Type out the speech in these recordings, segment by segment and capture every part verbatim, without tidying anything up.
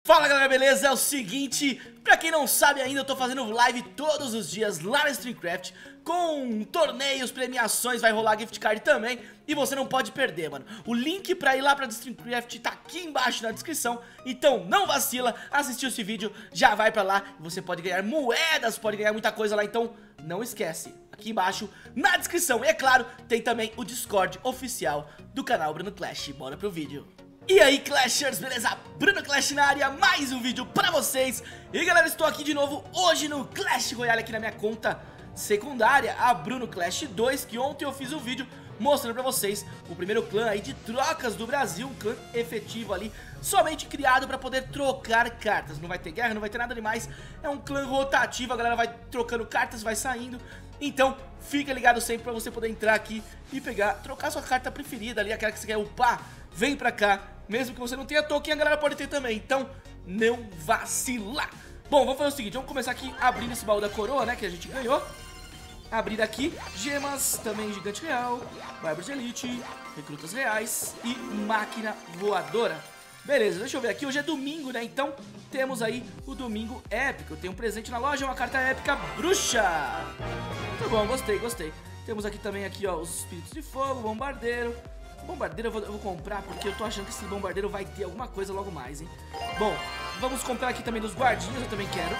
Fala galera, beleza? É o seguinte, pra quem não sabe ainda, eu tô fazendo live todos os dias lá na StreamCraft com torneios, premiações, vai rolar gift card também e você não pode perder, mano. O link pra ir lá pra StreamCraft tá aqui embaixo na descrição, então não vacila, assistiu esse vídeo, já vai pra lá e você pode ganhar moedas, pode ganhar muita coisa lá, então não esquece. Aqui embaixo na descrição, e é claro, tem também o Discord oficial do canal Bruno Clash. Bora pro vídeo. E aí Clashers, beleza? Bruno Clash na área, mais um vídeo pra vocês. E galera, estou aqui de novo hoje no Clash Royale aqui na minha conta secundária, a Bruno Clash dois, que ontem eu fiz um vídeo mostrando pra vocês o primeiro clã aí de trocas do Brasil, um clã efetivo ali, somente criado pra poder trocar cartas. Não vai ter guerra, não vai ter nada demais, é um clã rotativo, a galera vai trocando cartas, vai saindo. Então fica ligado sempre pra você poder entrar aqui e pegar, trocar sua carta preferida ali, aquela que você quer upar, vem pra cá. Mesmo que você não tenha token, a galera pode ter também, então não vacila. Bom, vamos fazer o seguinte, vamos começar aqui abrindo esse baú da coroa, né, que a gente ganhou. Abrir aqui, gemas, também gigante real, bárbaros de elite, recrutas reais e máquina voadora. Beleza, deixa eu ver aqui, hoje é domingo, né, então temos aí o domingo épico. Tem um presente na loja, uma carta épica bruxa. Muito bom, gostei, gostei. Temos aqui também aqui, ó, os espíritos de fogo, bombardeiro. Bombardeiro eu vou, eu vou comprar porque eu tô achando que esse bombardeiro vai ter alguma coisa logo mais, hein. Bom, vamos comprar aqui também dos guardinhas, eu também quero.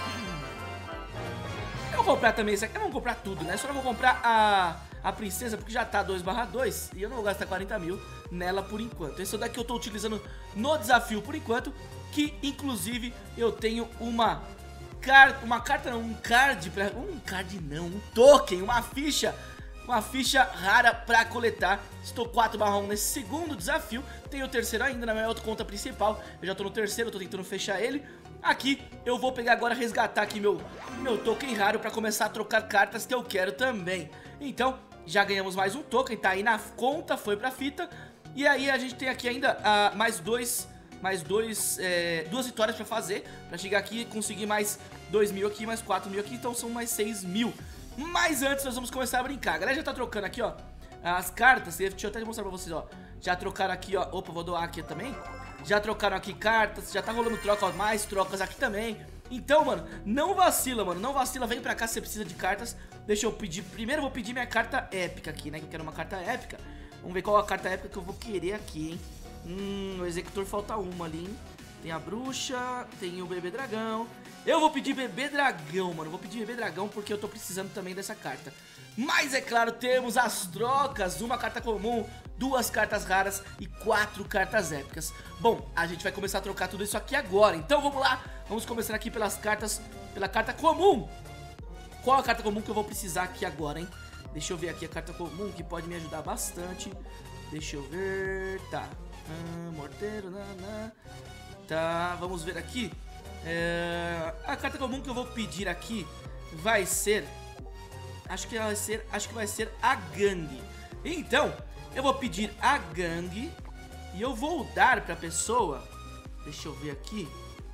Eu vou comprar também esse aqui, eu vou comprar tudo, né, só não vou comprar a, a princesa porque já tá dois barra dois e eu não vou gastar quarenta mil nela por enquanto. Esse daqui eu tô utilizando no desafio por enquanto, que inclusive eu tenho uma carta, uma carta não, um card, pra, um card não, um token, uma ficha. Uma ficha rara pra coletar. Estou quatro barra um nesse segundo desafio. Tenho o terceiro ainda na minha outra conta principal. Eu já tô no terceiro, tô tentando fechar ele. Aqui eu vou pegar agora, resgatar aqui meu, meu token raro pra começar a trocar cartas que eu quero também. Então, já ganhamos mais um token, tá aí na conta, foi pra fita. E aí a gente tem aqui ainda uh, mais dois, mais dois, é, duas vitórias pra fazer. Pra chegar aqui e conseguir mais dois mil aqui, mais quatro mil aqui, então são mais seis mil. Mas antes nós vamos começar a brincar. A galera já tá trocando aqui, ó, as cartas. Deixa eu até mostrar pra vocês, ó. Já trocaram aqui, ó. Opa, vou doar aqui também. Já trocaram aqui cartas. Já tá rolando troca, ó. Mais trocas aqui também. Então, mano, não vacila, mano. Não vacila, vem pra cá se você precisa de cartas. Deixa eu pedir. Primeiro eu vou pedir minha carta épica aqui, né? Que eu quero uma carta épica. Vamos ver qual a carta épica que eu vou querer aqui, hein. Hum, o executor falta uma ali, hein. Tem a bruxa, tem o bebê dragão. Eu vou pedir bebê dragão, mano. Vou pedir bebê dragão porque eu tô precisando também dessa carta. Mas é claro, temos as trocas. Uma carta comum, duas cartas raras e quatro cartas épicas. Bom, a gente vai começar a trocar tudo isso aqui agora. Então vamos lá, vamos começar aqui pelas cartas. Pela carta comum. Qual a carta comum que eu vou precisar aqui agora, hein? Deixa eu ver aqui a carta comum que pode me ajudar bastante. Deixa eu ver. Tá, ah, morteiro, nanã. Tá, vamos ver aqui. É, a carta comum que eu vou pedir aqui vai ser, acho que vai ser, acho que vai ser a gangue. Então, eu vou pedir a gangue e eu vou dar pra pessoa. Deixa eu ver aqui.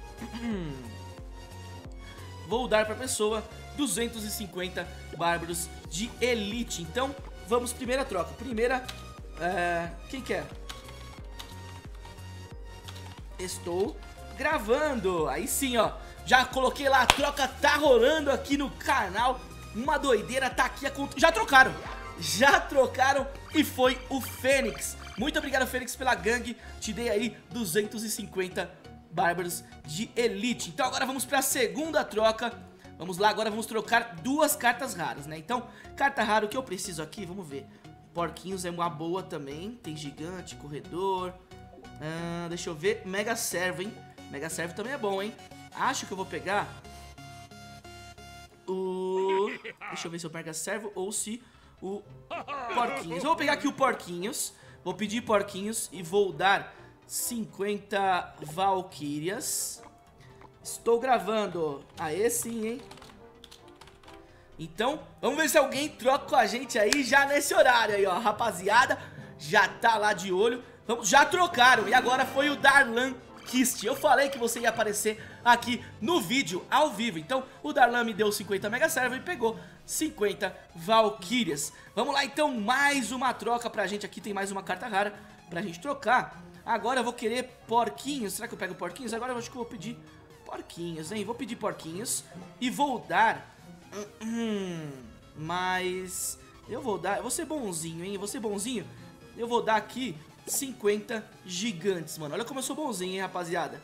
Vou dar pra pessoa duzentos e cinquenta bárbaros de elite. Então, vamos primeira troca. Primeira, é, quem quer? Estou gravando, aí sim, ó. Já coloquei lá, a troca tá rolando aqui no canal. Uma doideira, tá aqui a conta. Já trocaram, já trocaram e foi o Fênix. Muito obrigado, Fênix, pela gangue. Te dei aí duzentos e cinquenta bárbaros de elite. Então agora vamos pra segunda troca. Vamos lá, agora vamos trocar duas cartas raras, né? Então, carta rara, o que eu preciso aqui, vamos ver. Porquinhos é uma boa também. Tem gigante, corredor. ah, Deixa eu ver, Mega Servo, hein? Mega Servo também é bom, hein? Acho que eu vou pegar o... Deixa eu ver se eu pego Mega Servo ou se o Porquinhos. Eu vou pegar aqui o Porquinhos. Vou pedir Porquinhos e vou dar cinquenta Valkyrias. Estou gravando. Aê sim, hein? Então, vamos ver se alguém troca com a gente aí já nesse horário aí, ó. Rapaziada, já tá lá de olho. Vamos, já trocaram. E agora foi o Darlan Kist. Eu falei que você ia aparecer aqui no vídeo, ao vivo. Então, o Darlan me deu cinquenta Mega Servo e pegou cinquenta Valkyrias. Vamos lá, então, mais uma troca pra gente. Aqui tem mais uma carta rara pra gente trocar. Agora eu vou querer porquinhos. Será que eu pego porquinhos? Agora eu acho que eu vou pedir porquinhos, hein? Vou pedir porquinhos e vou dar... Hum, mas... Eu vou dar... Eu vou ser bonzinho, hein? Eu vou ser bonzinho. Eu vou dar aqui cinquenta gigantes, mano. Olha como eu sou bonzinho, hein, rapaziada.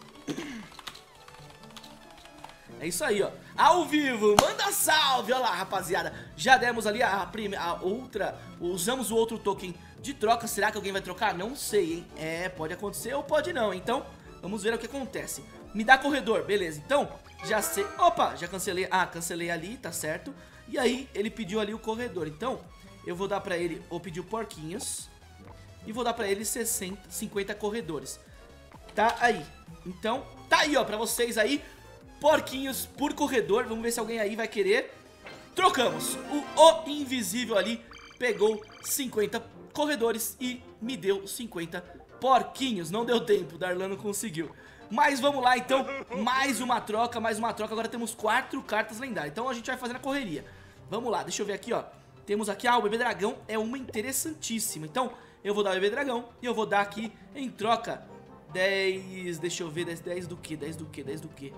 É isso aí, ó. Ao vivo, manda salve. Olha lá, rapaziada. Já demos ali a, primeira, a outra... Usamos o outro token de troca. Será que alguém vai trocar? Não sei, hein? É, pode acontecer ou pode não. Então, vamos ver o que acontece. Me dá corredor, beleza. Então, já sei... Opa, já cancelei... Ah, cancelei ali, tá certo. E aí, ele pediu ali o corredor. Então, eu vou dar pra ele... Ou pedir porquinhos. E vou dar pra ele sessenta, cinquenta corredores. Tá aí. Então, tá aí, ó, pra vocês aí. Porquinhos por corredor. Vamos ver se alguém aí vai querer. Trocamos. O, o invisível ali pegou cinquenta corredores e me deu cinquenta porquinhos. Não deu tempo, Darlan não conseguiu. Mas vamos lá, então. Mais uma troca, mais uma troca. Agora temos quatro cartas lendárias. Então a gente vai fazer na correria. Vamos lá, deixa eu ver aqui, ó. Temos aqui, ah, o bebê dragão é uma interessantíssima. Então, eu vou dar o bebê dragão e eu vou dar aqui em troca dez, deixa eu ver, dez, dez do que? dez do que? dez do que?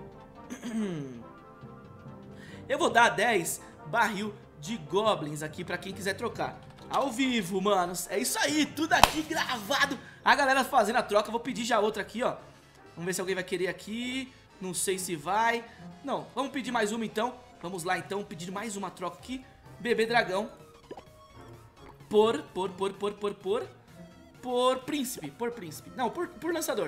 Eu vou dar dez barril de goblins aqui pra quem quiser trocar. Ao vivo, manos. É isso aí, tudo aqui gravado. A galera fazendo a troca, vou pedir já outra aqui, ó. Vamos ver se alguém vai querer aqui. Não sei se vai. Não, vamos pedir mais uma então. Vamos lá então, pedir mais uma troca aqui. Bebê dragão Por, por, por, por, por, por Por príncipe, por príncipe Não, por, por lançador.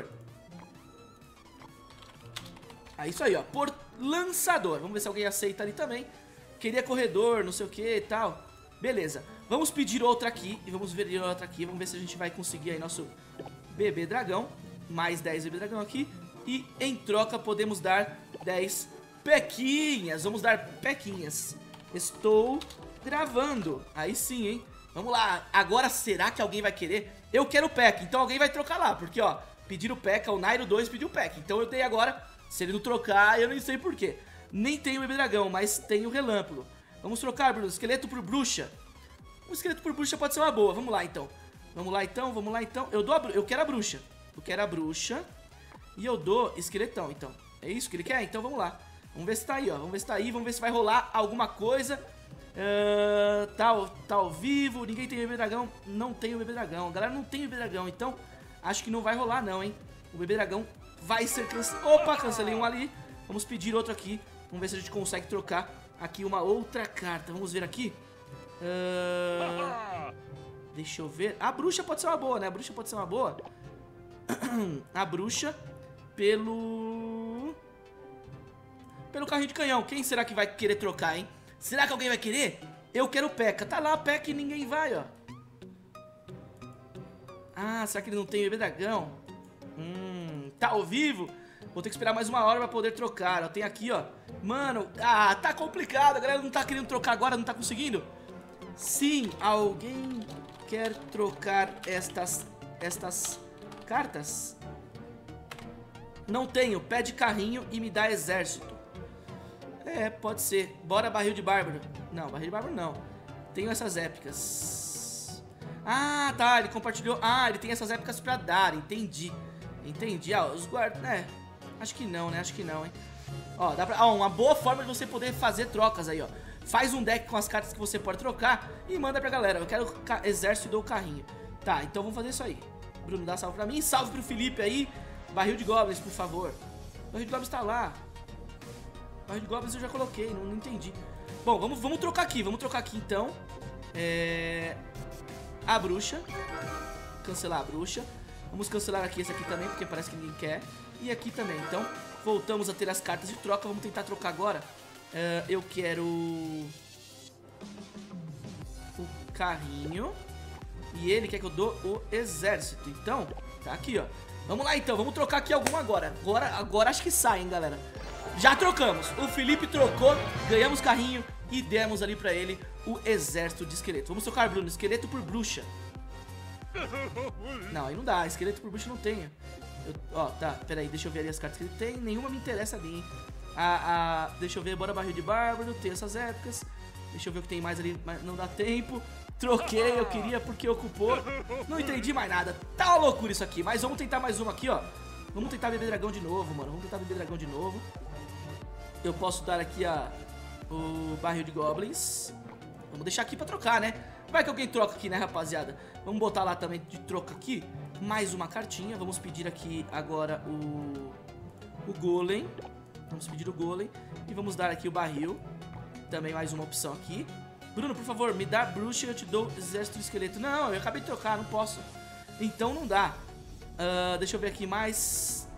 É isso aí, ó, por lançador. Vamos ver se alguém aceita ali também. Queria corredor, não sei o que e tal. Beleza, vamos pedir outra aqui. E vamos ver outra aqui, vamos ver se a gente vai conseguir aí nosso bebê dragão. Mais dez bebê dragão aqui. E em troca podemos dar dez pequinhas. Vamos dar pequinhas. Estou gravando. Aí sim, hein. Vamos lá. Agora será que alguém vai querer? Eu quero o pack, então alguém vai trocar lá. Porque, ó, pediram o pack, o Nairo dois pediu o pack. Então eu dei agora. Se ele não trocar, eu nem sei porquê. Nem tenho o bebê dragão, mas tenho o relâmpago. Vamos trocar, Bruno. Esqueleto por bruxa. Um esqueleto por bruxa pode ser uma boa. Vamos lá, então. Vamos lá, então. Vamos lá, então. Eu dou a, eu quero a bruxa. Eu quero a bruxa. E eu dou esqueletão, então. É isso que ele quer? Então vamos lá. Vamos ver se tá aí, ó. Vamos ver se tá aí. Vamos ver se vai rolar alguma coisa. Uh, tá, tá ao vivo. Ninguém tem o bebê dragão. Não tem o bebê dragão. A galera não tem o bebê dragão. Então, acho que não vai rolar, não, hein. O bebê dragão vai ser cancelado. Opa, cancelei um ali. Vamos pedir outro aqui. Vamos ver se a gente consegue trocar aqui uma outra carta. Vamos ver aqui. Uh, deixa eu ver. A bruxa pode ser uma boa, né? A bruxa pode ser uma boa. A bruxa pelo... Pelo carrinho de canhão. Quem será que vai querer trocar, hein? Será que alguém vai querer? Eu quero o P.E.K.K.A. Tá lá o P E K K A e ninguém vai, ó. Ah, será que ele não tem o bebê dragão? Hum, tá ao vivo? Vou ter que esperar mais uma hora pra poder trocar. Eu tenho aqui, ó. Mano, ah, tá complicado. A galera não tá querendo trocar agora, não tá conseguindo. Sim, alguém quer trocar estas, estas cartas? Não tenho. Pede carrinho e me dá exército. É, pode ser. Bora barril de bárbaro. Não, barril de bárbaro não. Tenho essas épicas. Ah, tá, ele compartilhou. Ah, ele tem essas épicas pra dar, entendi. Entendi, ah, os guardas, é, acho que não, né, acho que não, hein. Ó, dá pra, ó, uma boa forma de você poder fazer trocas aí, ó. Faz um deck com as cartas que você pode trocar e manda pra galera. Eu quero exército e dou o carrinho. Tá, então vamos fazer isso aí. Bruno, dá salve pra mim, salve pro Felipe aí. Barril de goblins, por favor. Barril de goblins tá lá. Barril de goblins eu já coloquei, não, não entendi. Bom, vamos, vamos trocar aqui, vamos trocar aqui então. É... A bruxa. Cancelar a bruxa. Vamos cancelar aqui esse aqui também, porque parece que ninguém quer. E aqui também, então voltamos a ter as cartas de troca. Vamos tentar trocar agora. uh, Eu quero o carrinho e ele quer que eu dou o exército. Então, tá aqui, ó. Vamos lá então, vamos trocar aqui alguma agora. Agora, agora acho que sai, hein, galera. Já trocamos, o Felipe trocou. Ganhamos carrinho e demos ali pra ele o exército de esqueleto. Vamos trocar, Bruno, esqueleto por bruxa. Não, aí não dá, esqueleto por bruxa não tenho. Eu, ó, tá, peraí, deixa eu ver ali as cartas que ele tem. Nenhuma me interessa ali, hein. a, a, Deixa eu ver, bora barril de bárbaro. Tem essas épocas. Deixa eu ver o que tem mais ali, mas não dá tempo. Troquei, eu queria porque ocupou. Não entendi mais nada. Tá uma loucura isso aqui. Mas vamos tentar mais uma aqui, ó. Vamos tentar beber dragão de novo, mano. Vamos tentar beber dragão de novo. Eu posso dar aqui a, o barril de goblins. Vamos deixar aqui pra trocar, né? Vai que alguém troca aqui, né, rapaziada? Vamos botar lá também de troca aqui. Mais uma cartinha. Vamos pedir aqui agora o... O golem. Vamos pedir o golem. E vamos dar aqui o barril. Também mais uma opção aqui. Bruno, por favor, me dá bruxa e eu te dou exército de esqueleto. Não, eu acabei de trocar, não posso. Então não dá. Uh, deixa eu ver aqui mais.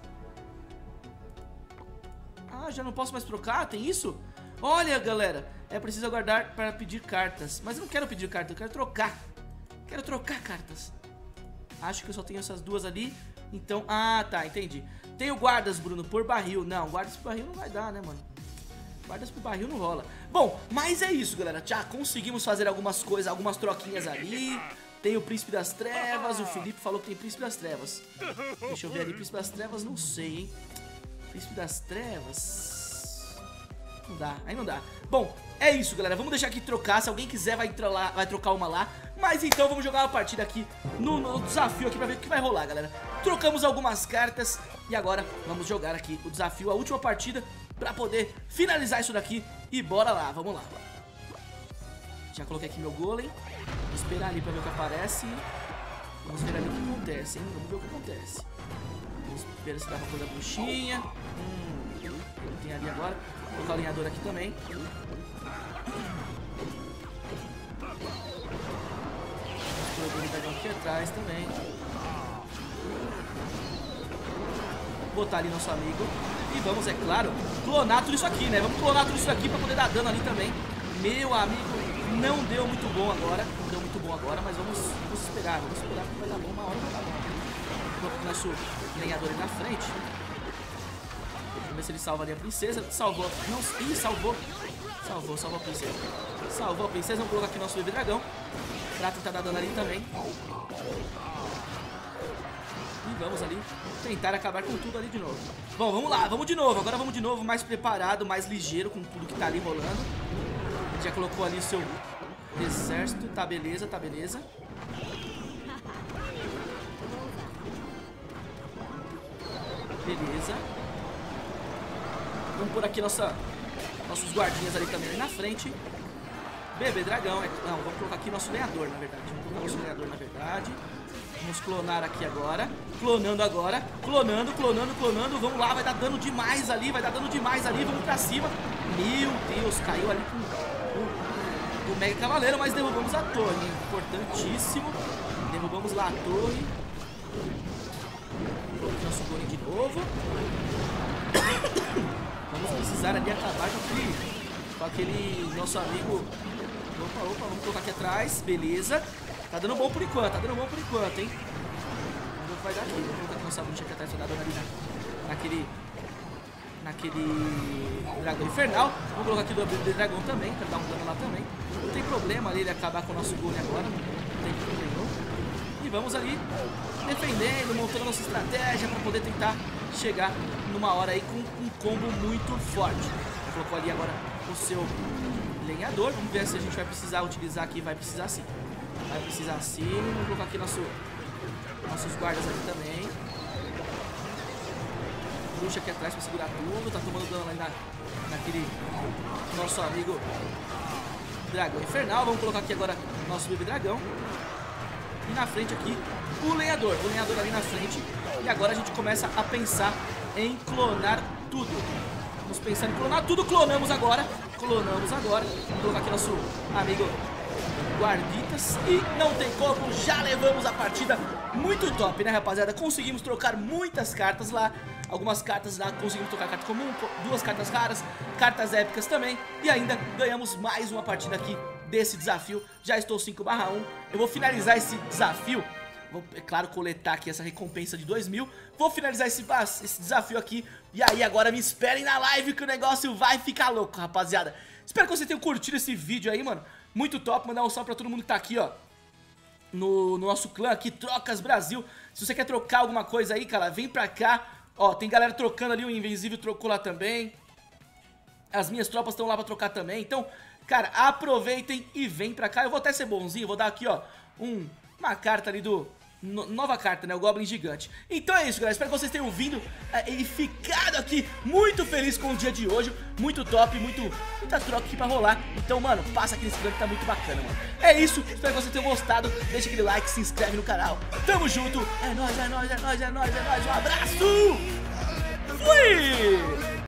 Ah, já não posso mais trocar? Tem isso? Olha, galera, é preciso aguardar para pedir cartas. Mas eu não quero pedir cartas, eu quero trocar. Quero trocar cartas. Acho que eu só tenho essas duas ali. Então, ah, tá, entendi. Tenho guardas, Bruno, por barril. Não, guardas por barril não vai dar, né, mano? Guardas pro barril não rola. Bom, mas é isso, galera. Já conseguimos fazer algumas coisas, algumas troquinhas ali. Tem o Príncipe das Trevas. O Felipe falou que tem Príncipe das Trevas. Deixa eu ver ali, Príncipe das Trevas, não sei, hein. Príncipe das Trevas. Não dá, aí não dá. Bom, é isso, galera. Vamos deixar aqui trocar. Se alguém quiser, vai, lá, vai trocar uma lá. Mas então vamos jogar uma partida aqui no, no desafio aqui pra ver o que vai rolar, galera. Trocamos algumas cartas e agora vamos jogar aqui o desafio, a última partida, pra poder finalizar isso daqui. E bora lá, vamos lá. Já coloquei aqui meu golem. Vou esperar ali pra ver o que aparece. Vamos ver ali o que acontece, hein? Vamos ver o que acontece. Vamos ver se dá pra pôr a bruxinha. Hum, tem ali agora. Vou colocar o alinhador aqui também. Vou colocar o dragão aqui atrás também. Botar ali nosso amigo. E vamos, é claro, clonar tudo isso aqui, né? Vamos clonar tudo isso aqui pra poder dar dano ali também. Meu amigo, não deu muito bom agora. Não deu muito bom agora, mas vamos, vamos esperar. Vamos esperar que vai dar bom. Uma hora vai dar bom. Vou colocar o nosso lenhador ali na frente. Vamos ver se ele salva ali a princesa. Salvou. Não, ih, salvou. Salvou, salvou a princesa. Salvou a princesa. Vamos colocar aqui nosso bebê dragão pra tentar dar dano ali também. E vamos ali tentar acabar com tudo ali de novo. Bom, vamos lá, vamos de novo. Agora vamos de novo, mais preparado, mais ligeiro com tudo que tá ali rolando. A gente já colocou ali o seu exército. Tá beleza, tá beleza. Beleza. Vamos por aqui nossa, nossos guardinhas ali também ali na frente. Bebê dragão. É... Não, vamos colocar aqui nosso lenhador, na verdade. Vamos colocar nosso lenhador, na verdade. Vamos clonar aqui agora. Clonando agora. Clonando, clonando, clonando. Vamos lá, vai dar dano demais ali. Vai dar dano demais ali. Vamos pra cima. Meu Deus, caiu ali com o, o, o Mega Cavaleiro. Mas derrubamos a torre, hein? Importantíssimo. Derrubamos lá a torre. Vamos nosso golem de novo. Vamos precisar ali acabar com aquele, com aquele nosso amigo. Opa, opa, vamos colocar aqui atrás. Beleza. Tá dando bom por enquanto, tá dando bom por enquanto, hein? Vamos ver o que vai dar aqui. Vamos colocar aqui nossa bruxa aqui atrás, vai dar dano ali na, naquele... Naquele... dragão infernal. Vamos colocar aqui do dragão também, pra dar um dano lá também. Não tem problema ali ele acabar com o nosso golem agora. Não tem problema nenhum. E vamos ali defendendo, montando nossa estratégia pra poder tentar chegar numa hora aí com um combo muito forte. Colocou ali agora o seu lenhador. Vamos ver se a gente vai precisar utilizar aqui. Vai precisar sim. Vai precisar sim. Vamos colocar aqui nosso, nossos guardas aqui também. Bruxa aqui atrás pra segurar tudo. Tá tomando dano ali na, naquele nosso amigo dragão infernal. Vamos colocar aqui agora nosso bebê dragão. E na frente aqui o lenhador. O lenhador ali na frente. E agora a gente começa a pensar em clonar tudo. Vamos pensar em clonar tudo. Clonamos agora. Clonamos agora. Vamos colocar aqui nosso amigo guarditas. E não tem como, já levamos a partida. Muito top, né, rapaziada? Conseguimos trocar muitas cartas lá. Algumas cartas lá, conseguimos trocar carta comum, duas cartas raras, cartas épicas também. E ainda ganhamos mais uma partida aqui desse desafio. Já estou cinco barra um. Eu vou finalizar esse desafio. Vou, é claro, coletar aqui essa recompensa de dois mil. Vou finalizar esse, esse desafio aqui. E aí agora me esperem na live que o negócio vai ficar louco, rapaziada. Espero que vocês tenham curtido esse vídeo aí, mano. Muito top, mandar um salve pra todo mundo que tá aqui, ó, no, no nosso clã aqui, Trocas Brasil. Se você quer trocar alguma coisa aí, cara, vem pra cá. Ó, tem galera trocando ali, o Invencível trocou lá também. As minhas tropas estão lá pra trocar também. Então, Cara, aproveitem e vem pra cá. Eu vou até ser bonzinho, vou dar aqui, ó, um, uma carta ali do... No, nova carta, né? O Goblin Gigante. Então é isso, galera. Espero que vocês tenham vindo é, e ficado aqui muito feliz com o dia de hoje. Muito top, muito, muita troca aqui pra rolar. Então, mano, passa aqui nesse canto que tá muito bacana, mano. É isso. Espero que vocês tenham gostado. Deixa aquele like, se inscreve no canal. Tamo junto. É nóis, é nóis, é nóis, é nóis, é nóis. Um abraço. Fui!